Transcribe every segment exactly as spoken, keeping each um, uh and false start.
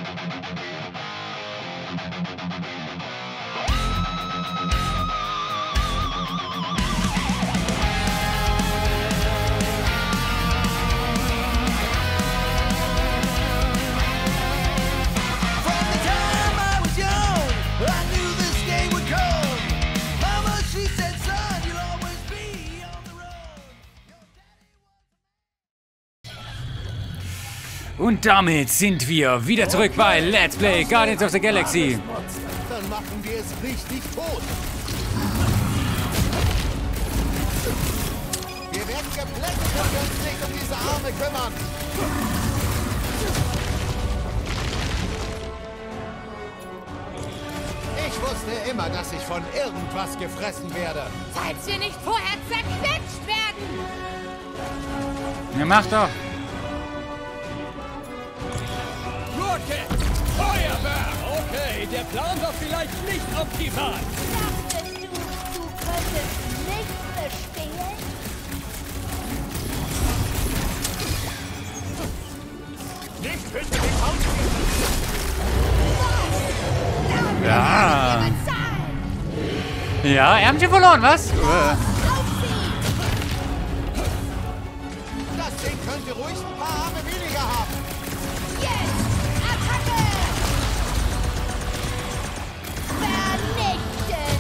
Und damit sind wir wieder zurück bei Let's Play Guardians of the Galaxy. Dann machen wir es richtig tot. Wir werden geblendet, wenn wir uns nicht um diese Arme kümmern. Ich wusste immer, dass ich von irgendwas gefressen werde. Falls wir nicht vorher zerquetscht werden! Ja, mach doch. Rocket! Feuerwehr! Okay, der Plan war vielleicht nicht optimal. Dachtest du, du könntest nicht bestehen? Nicht hinter dem Haus. Ja. Ja, Ärmchen verloren, was? Das Ding könnte ruhig ein paar Arme weniger haben. Jetzt! Attacke! Vernichtet!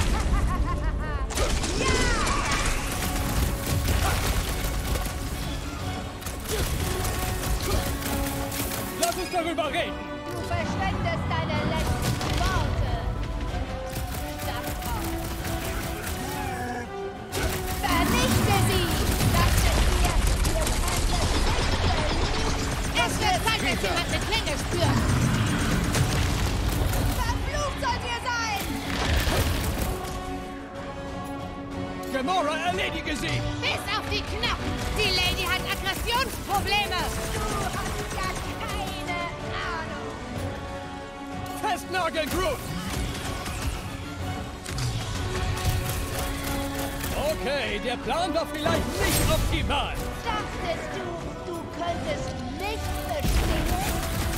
Ja! Lass uns darüber reden. Du verschwendest deine letzten Worte. Das auch. Vernichte sie! Das sind wir! Wir können es nicht! Es wird Zeit, dass jemand eine Klinge spürt! Verflucht sollt ihr sein! Gamora, erledige sie! Bis auf die Knochen! Die Lady hat Aggressionsprobleme! Du hast gar keine Ahnung! Festnageln, Groot! Okay, der Plan war vielleicht nicht optimal. Dachtest du, du könntest nicht bestehen?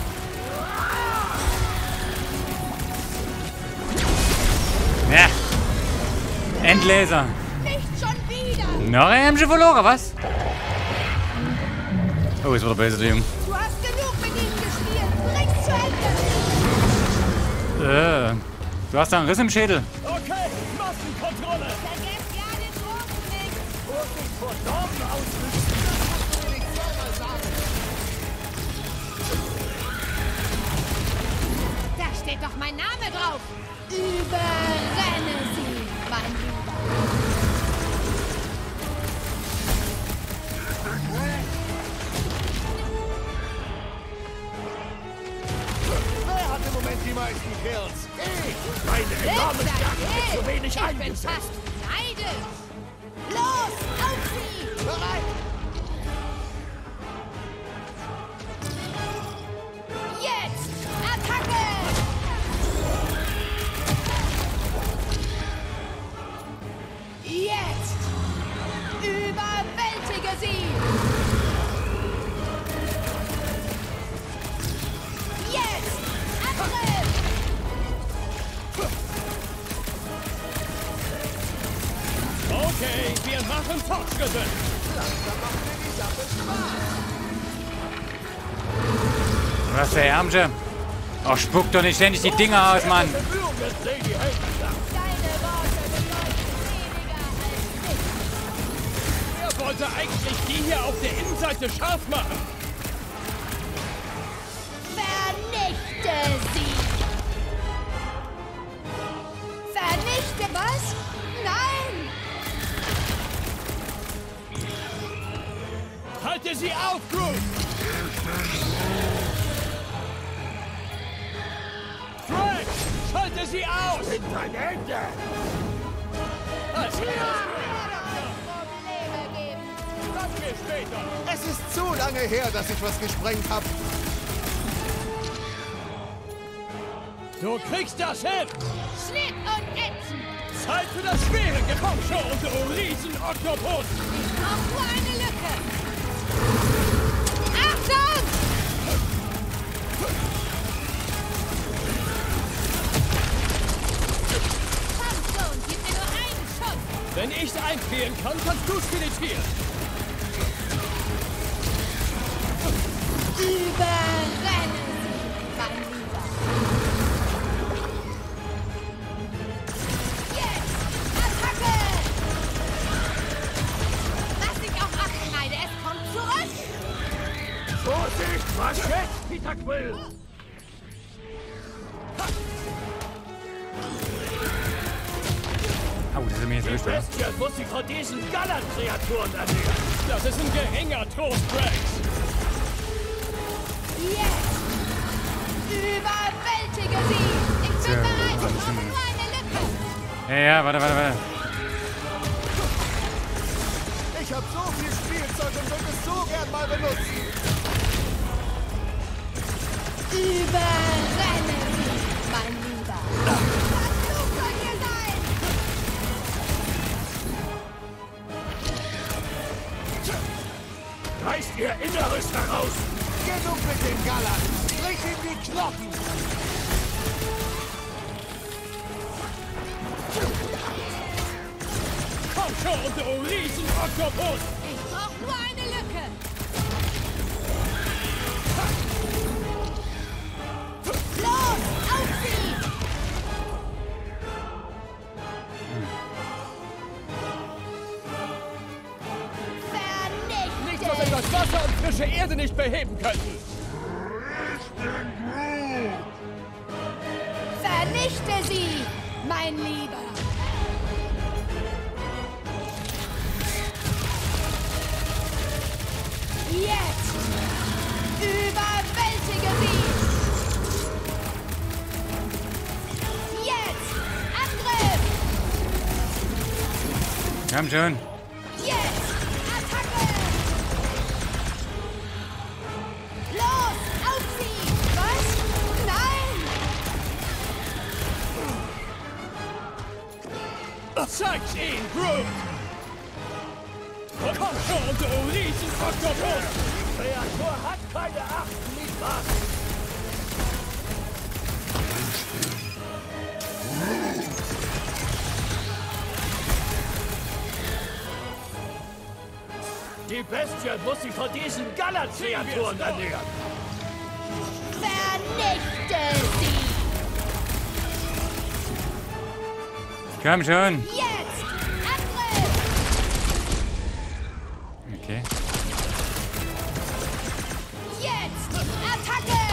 Ja. Endlaser. Nicht schon wieder! Noch ein Ärmchen verloren, was? Oh, jetzt wird er böse, der Junge. Du hast genug mit ihnen gespielt! Bring's zu Ende! Äh, du hast da einen Riss im Schädel. Okay, Massenkontrolle! Vergesst ja den Druck nicht! Vorsicht vor Normen ausrüsten! Da steht doch mein Name drauf! Überrenne sie, mein Lieber! Wer hat im Moment die meisten Kills? Ich! Meine enorme Letzter Stärke wird Kill. zu wenig Ich bin eingesetzt. fast neidisch! Los, auf sie! Bereit! Jetzt! Attacke! Jetzt! Überwältige sie! Jetzt! Angriff! Okay, wir machen Fortschritte! Was der Ärmchen? Oh, spuck doch nicht ständig die Dinger aus, Mann. Bemühungen, Lady Hate! Deine Worte bedeuten weniger als nichts. Er wollte eigentlich die hier auf der Innenseite scharf machen. Vernichte sie! Vernichte was? Nein! Halte sie auf, Groot! Frank, schalte sie aus! In dein Ende! Als Probleme geben. kommen wir später! Es ist zu lange her, dass ich was gesprengt habe. Du kriegst das hin! Schnitt und ätzen! Zeit für das schwere Gekongshow und du Riesen-Oktopus! Ich brauch nur eine Lücke! Achtung! Feind fehlen kann, kannst du spedieren. Überrennen Sie, mein Lieber. Jetzt! Attacke! Lass dich auf Achsenheide, es kommt zurück! Vorsicht! Was jetzt, Peter Quill? Oh, das ist mir jetzt erwischt, oder? Bestie muss sich von diesen Gallert-Kreaturen ernähren. Das ist ein geringer Trost, Rex. Jetzt! Überwältige sie! Ich bin Ja, bereit, das ich ist brauche schon- nur eine Lücke! Ja, ja, warte, warte, warte. Ich hab so viel Spielzeug und würde es so gern mal benutzen. Überrenne sie, mein Lieber! Das Flugzeug hier sein! Reißt ihr Inneres heraus! Genug mit den Gallern! Brich ihm die Knochen! Komm schon, du Riesen-Oktopus! Ich brauche nur eine Lücke! Los, auf sie! Vernichte! Nichts, was etwas Wasser und frische Erde nicht beheben könnten. Vernichte sie, mein Lieber! Jetzt! Überwältige sie! Jetzt! Angriff! Komm schon. Jetzt! Attacke! Los! Auf sie! Was? Nein! Zeig's ihn, Groot! Komm schon, du Riesen-Oktopus! Kreatur hat keine Acht, nicht wahr? Die Bestie muss sich von diesen Gallert-Kreaturen ernähren. Vernichte sie! Komm schon. Jetzt! Angriff! Okay. Jetzt! Attacke!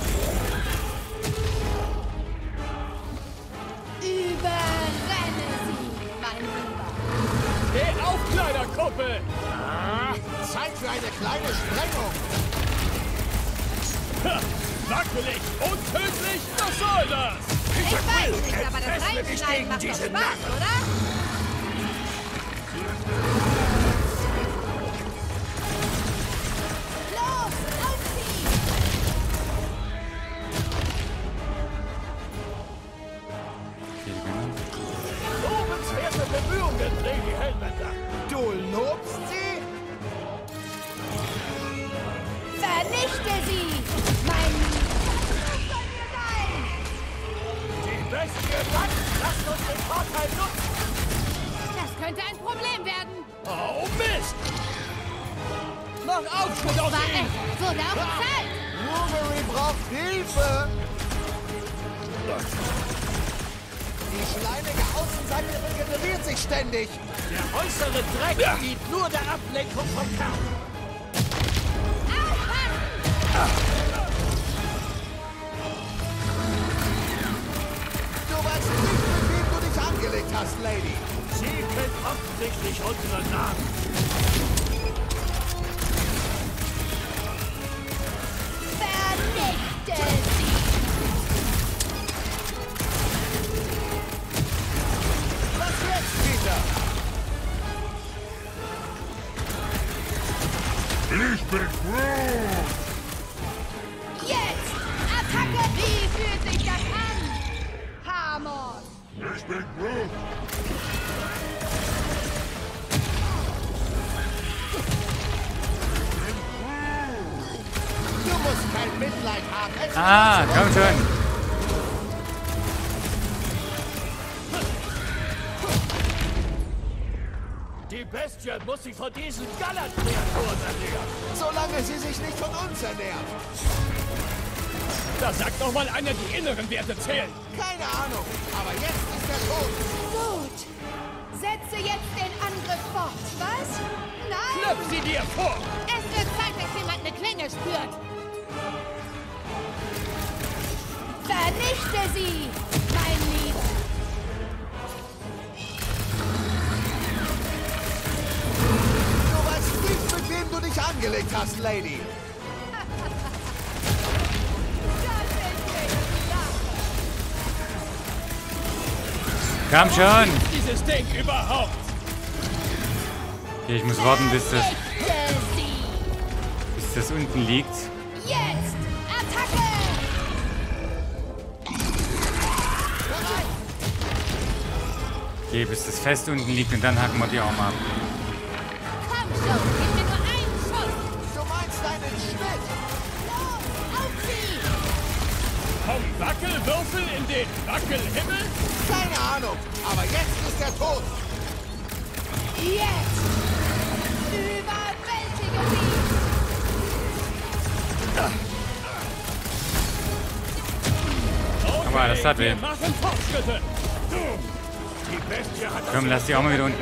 Überrenne sie, mein Lieber! Steh auf, kleiner Kuppel! Zeit für eine kleine Sprengung. Ha, wackelig, untödlich, was soll das? Ich weiß nicht, aber das Entfessle dich Reinschneiden gegen macht doch diese Spaß, Narren. oder? Los, auf sie! Okay, die können. Lobenswerte Bemühungen, Lady Hellbender. Du lobst sie? Vernichte sie, mein Lieber! Das soll mir sein! Die Bestie Land, lasst uns den Vorteil nutzen. Das könnte ein Problem werden. Oh, Mist! Mach Aufschnitt aus War ihm! echt. Wurde auch Zeit. Wolverine braucht Hilfe. Die schleimige Außenseite regeneriert sich ständig. Der äußere Dreck dient nur der Ablenkung vom Kern. Du weißt nicht, mit wem du dich angelegt hast, Lady. Sie kennt offensichtlich unseren Namen. Vernichte sie! Was jetzt, Peter? Ich bin Groot! Jetzt! Attacke! Wie fühlt sich das an? Hamon! Ich bin Groot! Du musst kein Mitleid haben. Es Ah, ist komm schon. Die Bestie muss sich von diesen Gallert-Kreaturen ernähren. Solange sie sich nicht von uns ernährt. Da sagt doch mal einer, die inneren Werte zählen. Keine Ahnung, aber jetzt ist er tot. Gut. Setze jetzt den Angriff fort. Was? Nein! Knöpf sie dir vor! Es wird Zeit, dass jemand eine Klinge spürt. Vernichte sie, mein Lieber. Du weißt nicht, mit wem du dich angelegt hast, Lady. Komm schon! Dieses Ding überhaupt! Okay, ich muss warten, bis das, Vernichte sie. bis das unten liegt. Jetzt! Attacke! Okay, bis das fest unten liegt und dann hacken wir die Arme ab. Komm schon, gib mir nur einen Schuss. Du meinst einen Schnitt. Los, auf sie! Vom Wackelwürfel in den Wackelhimmel? Keine Ahnung, aber jetzt ist er tot. Jetzt! Überwältige sie! Okay, Aber das hat weh. wir machen Fortschritte. Die Bestie hat das Komm, lass die Arme wieder unten.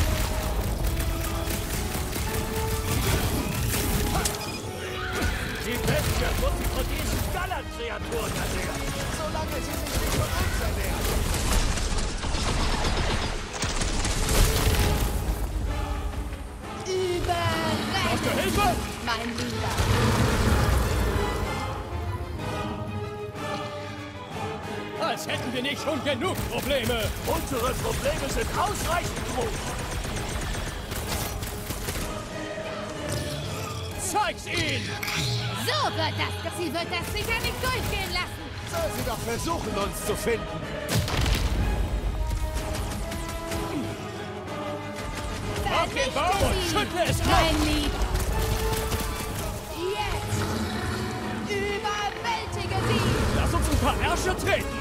Die Bestie muss sich von diesen Gallert-Kreaturen ernähren. Solange sie sich nicht von uns ernährt. Brauchst du Überrennen, Hilfe? mein Lieber! Als hätten wir nicht schon genug Probleme. Unsere Probleme sind ausreichend groß. Zeig's ihnen! So wird das. Sie wird das sicher nicht durchgehen lassen. Soll sie doch versuchen, uns zu finden. Auf den Baum und Vernichte sie, schüttle es auf! mein Lieber! Jetzt! Überwältige sie! Lass uns ein paar Ärsche treten!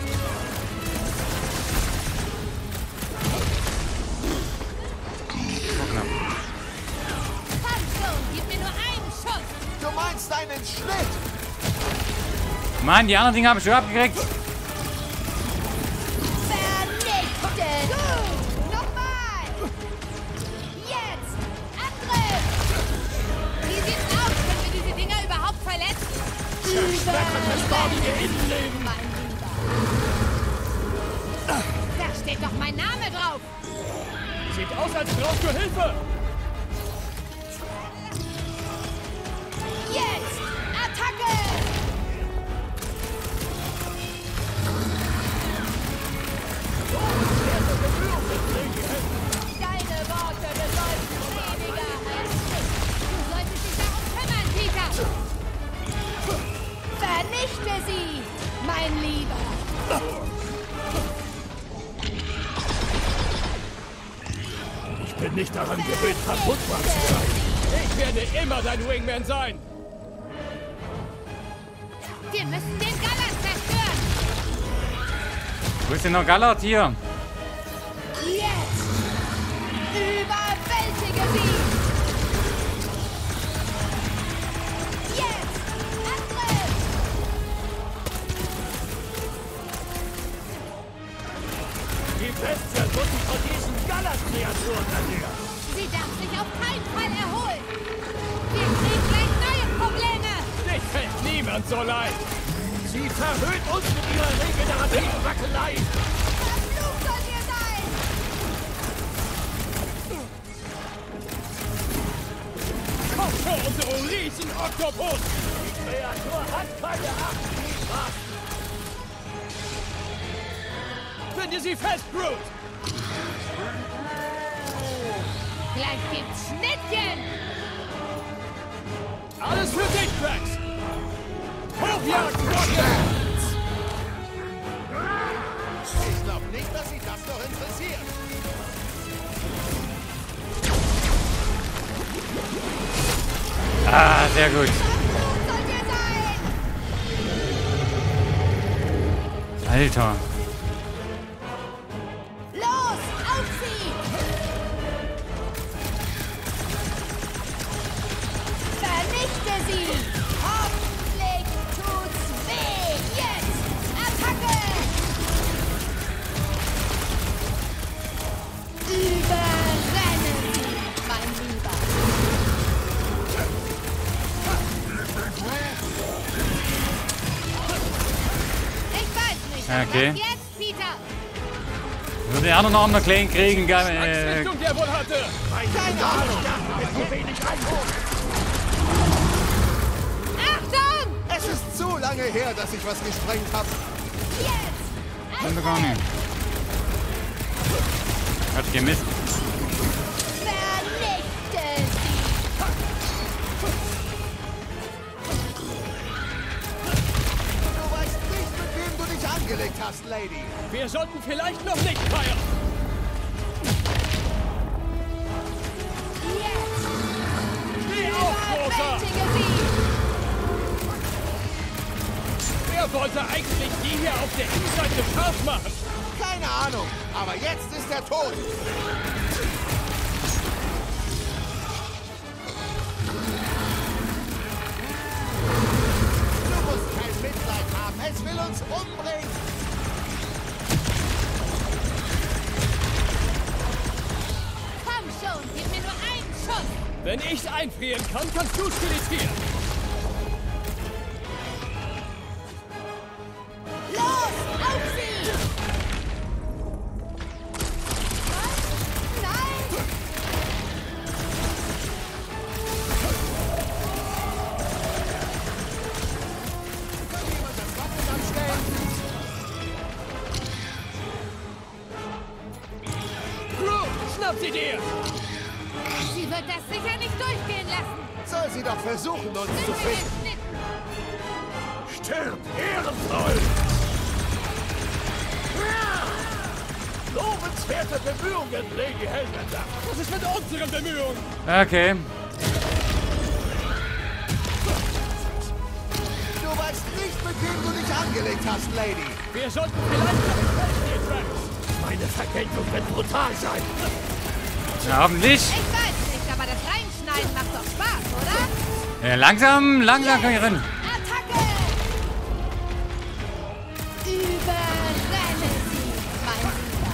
Komm schon, gib mir nur einen Schuss! Du meinst einen Schnitt. Mann, die anderen Dinge habe ich schon abgekriegt. Vernichte! Gut! Nochmal! Jetzt! Angriff! Wie sieht's aus? Können wir diese Dinger überhaupt verletzen? Zerschmetterte Innenleben! Mein Lieber! Da steht doch mein Name drauf! Sieht aus, als brauchst du Hilfe! Jetzt! Attacke! Deine Worte bedeuten weniger als nichts. Du solltest dich darum kümmern, Peter! Vernichte sie, mein Lieber! Ich bin nicht daran gewöhnt, verwundbar zu sein. Ich werde immer dein Wingman sein. Wir müssen den Gallert zerstören! Wo ist denn noch Gallert hier? Jetzt! Überwältige sie! Jetzt! Angriff! Die Bestie muss sich von diesen Gallert-Kreaturen ernähren. Sie darf sich auf keinen Fall erholen! Wir kriegen gleich neue Probleme! Dich fällt niemand so leicht. Sie verhöhnt uns mit ihrer regenerativen Wackelei. Verflucht soll ihr sein! Komm schon, du Riesen-Oktopus. Die Kreatur hat keine Acht. Finde sie fest, Groot. Gleich gibt's Schnittchen! Alles für dich, Drax. Hochjagd, Rocket. Ich glaube nicht, dass sie das noch interessiert. Ah, sehr gut. Verflucht sollt ihr sein! Alter. Los, auf sie! Okay. Was jetzt, Peter? Würde den anderen Arm noch klein kriegen. Äh, Richtung der wohl hatte. Keine Ahnung. Mit so wenig Einwurf. Achtung! Es ist zu lange her, dass ich was gesprengt habe. Jetzt! Kann doch gar nicht. Hat gemisst. Vernichte sie! Du weißt nicht, mit wem du dich angelegt hast, Lady. Wir sollten vielleicht noch nicht feiern. Jetzt! Steh auf, Großer! Überwältige sie! Wer wollte eigentlich die hier auf der Innenseite scharf machen? Keine Ahnung, aber jetzt ist er tot. Du musst kein Mitleid haben, es will uns umbringen. Komm schon, gib mir nur einen Schuss! Wenn ich's einfrieren kann, kannst du's filetieren. Los, auf sie! Was? Nein! Kann jemand das Waffen abstellen? Crew, schnapp sie dir! Sie wird das sicher nicht durchgehen lassen! Soll sie doch versuchen, uns zu Sind wir finden. geschnitten? Stirb, ehrenvoll! Lobenswerte Bemühungen, Lady Hellbender. Was ist mit unseren Bemühungen? Okay. Du weißt nicht, mit wem du dich angelegt hast, Lady. Wir sollten vielleicht noch in Festgehen, Tracks. Meine Vergeltung wird brutal sein. Ja, hoffentlich. Ich weiß nicht, aber das Reinschneiden macht doch Spaß, oder? Ja, langsam, langsam kann ich rennen. Attacke! Überrenne sie, mein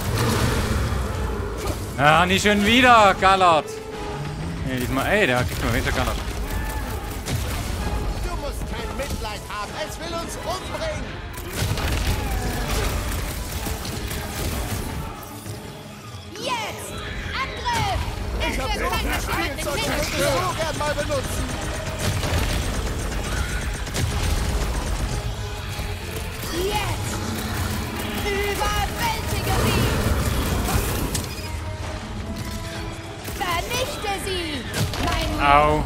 Lieber! Ah, nicht schon wieder, Gallard. Nee, diesmal, ey, der kriegt mal weiter Gallard. Du musst kein Mitleid haben, es will uns umbringen. Jetzt! Angriff! Ich hab Es so wird viel Zeit, dass jemand Spielzeug, den das Krieg würde ich so gern mal benutzen. Jetzt! Überwältige sie! Vernichte sie! Mein Au.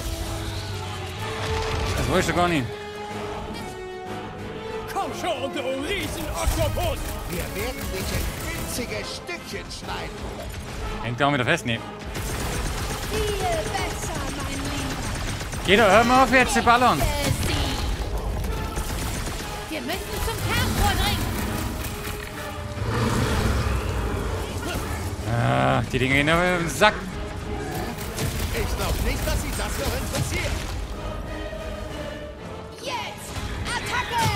Das wollte ich doch gar nicht. Komm schon, du Riesen-Oktopus! Wir werden dich in winzige Stückchen schneiden. Hängt da auch wieder fest? Nee. viel besser, mein Lieber! Geh doch, hör mal auf jetzt zu ballern. Vernichte sie! Wir müssen zum Kern vordringen! Ah, die Dinge gehen auf den Sack. Ich glaube nicht, dass sie das noch interessiert. Jetzt! Attacke!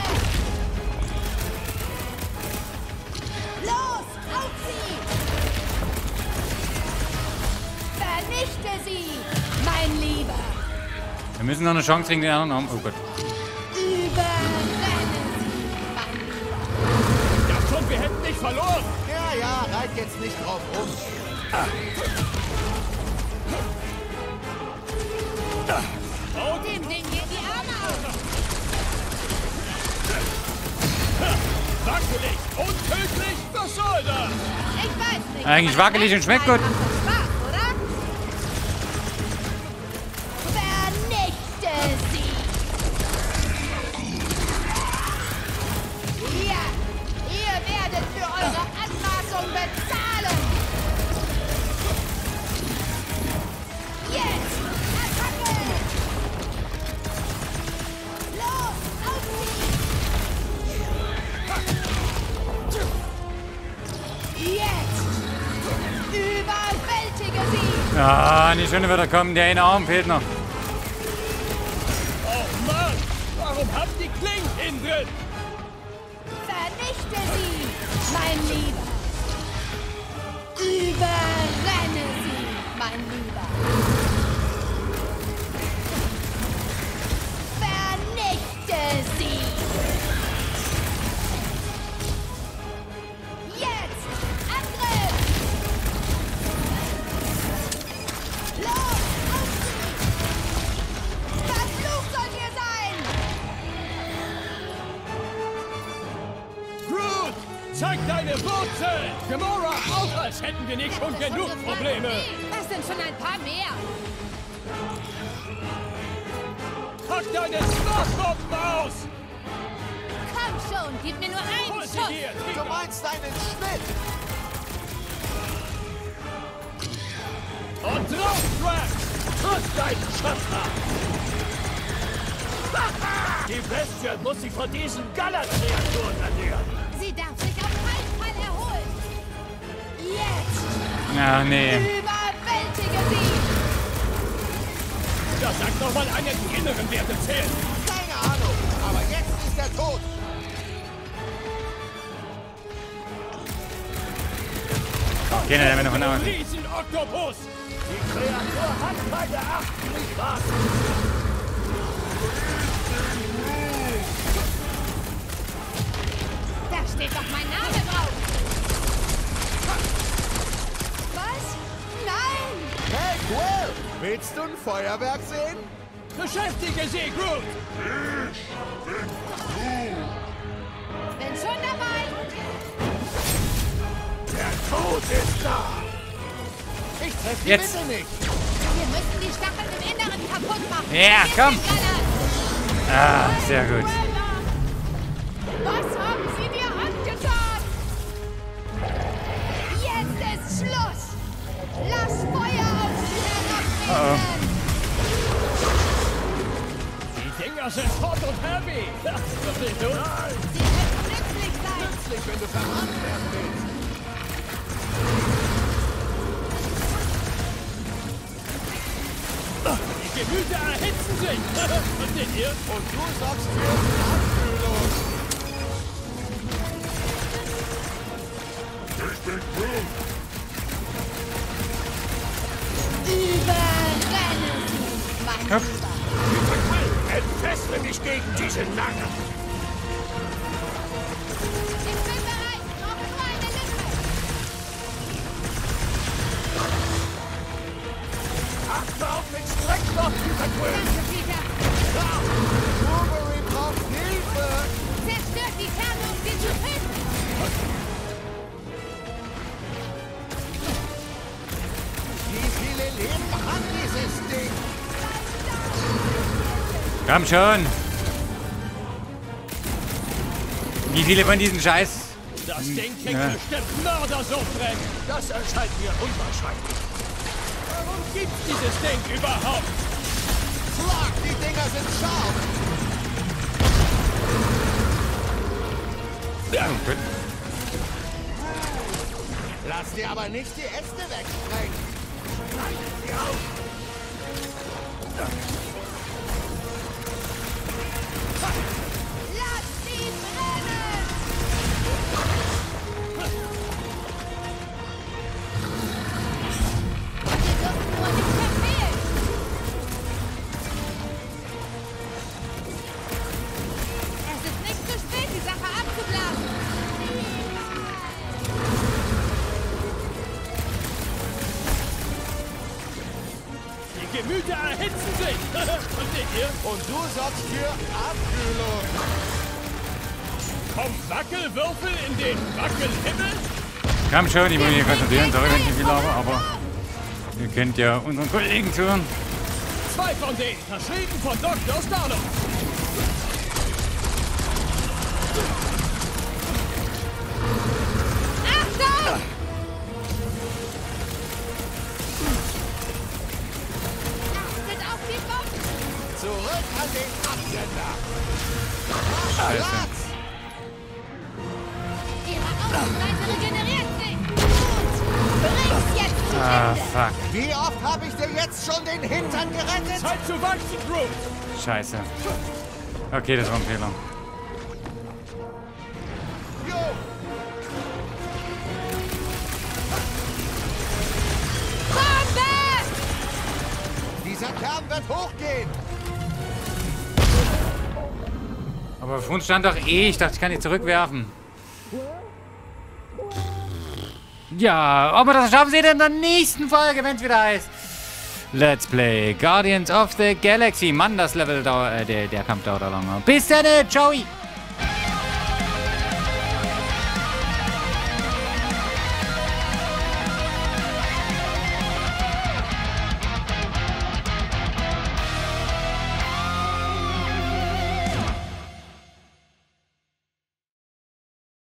Los, auf sie! Vernichte sie, mein Lieber! Wir müssen noch eine Chance kriegen, den anderen Arm. Oh Gott. Überrenne sie, mein Lieber! Ich dachte schon, wir hätten nicht verloren! Ja, ja, reit jetzt nicht drauf rum. Und Dem Ding gehen die Arme auf! wackelig, untödlich, was soll das? Ich weiß nicht. Eigentlich aber wackelig und schmeckt gut. Macht doch Spaß, oder? Vernichte sie! Ja, ihr werdet für eure Anmaßung bezahlen! Jetzt! Attacke! Los, auf sie! Jetzt! Überwältige sie! Ah, nicht schon wieder kommen. Der eine Arm fehlt noch. Oh Mann, warum haben die Klingen innen drin? Vernichte sie, mein Lieber! Überrenne sie, mein Lieber! Vernichte sie! Zeig deine Wurzeln! Gamora, auch als hätten wir nicht schon genug Probleme! Das sind schon ein paar mehr. Pack deine Smartbomben aus! Komm schon, gib mir nur einen Hol sie Schuss. dir! Du meinst einen Schnitt? Und drauf, Drax! Triff deinen Schöpfer! Die Bestie muss sich von diesen Galax-Reaktoren ernähren! Sie darf sich auf keinen Fall erholen. Jetzt Ach, nee. überwältige sie. Das sagt doch mal einen die inneren Werte zählen! Keine Ahnung, aber jetzt ist er tot. Okay, dann haben wir noch einen Augen. Riesen-Oktopus! Die Kreatur hat keine Acht, nicht wahr? Da steht doch mein Name drauf. Was? Nein! Hey, Quill, willst du ein Feuerwerk sehen? Beschäftige sie, Groot! Bin schon dabei. Der Tod ist da! Ich treffe die Jetzt. Mitte nicht. Wir müssen die Stacheln im Inneren kaputt machen. Ja, Mit komm. den Gallern. Ah, sehr gut. Was haben Sie mir angetan? Jetzt ist Schluss. Lass Feuer auf sie herabregnen. Die Dinger sind hot und heavy! Das wird nicht tun! Sie könnten nützlich sein. Nützlich, wenn du verbrannt werden willst. Die Gemüter erhitzen sich! Versteht ihr? Und du sorgst für Abkühlung. Ich bin Groot. Überrenne sie, mein Hopp. Lieber. Entfessle mich gegen diese Lange! Ich bin bereit. Noch nur eine Lücke. Achte auf den Streckstoff, dieser Quill! Danke, Peter. Wolverine braucht Hilfe. Zerstört die Kerne, um sie zu finden. Wie viele Leben hat dieses Ding? Komm schon. Wie viele von diesen Scheiß? Das Ding kriegt Ja. bestimmt Mördersodbrennen! Das erscheint mir unwahrscheinlich! Warum gibt's dieses Ding überhaupt? Schlag, die Dinger sind scharf. Ja. Oh, gut. Lass dir aber nicht die Äste wegsprengen. Sie auf! Lass sie brennen. Sie dürfen nur nicht verfehlen. Es ist nicht zu spät, die Sache abzublasen. Die Gemüter erhitzen sich! Versteht ihr? Und du sorgst für Abkühlung. Kommt Wackelwürfel in den Wackelhimmel? Komm schon, ich muss mich konzentrieren. Sorry, wenn ich nicht viel laber, aber ihr könnt ja unseren Kollegen zuhören. Zwei von denen, verschrieben von Doktor Starlo. Achtung! Achtet auf die Bomben! Zurück an den Absender. Scheiße. Platz. Ihre Außenseite regeneriert sich! Gut! Bring's jetzt zu Ah, Ende! fuck. Wie oft habe ich dir jetzt schon den Hintern gerettet? Zeit zu wachsen, Groot! Scheiße. Okay, das war ein Fehler. Jo. Bombe! Dieser Kern wird hochgehen. Aber auf uns stand doch eh. Ich dachte, ich kann die zurückwerfen. Ja, aber das schaffen sie in der nächsten Folge, wenn es wieder heißt Let's Play Guardians of the Galaxy. Mann, das Level dauert, äh, der, der Kampf dauert lange. Bis dann, ciao!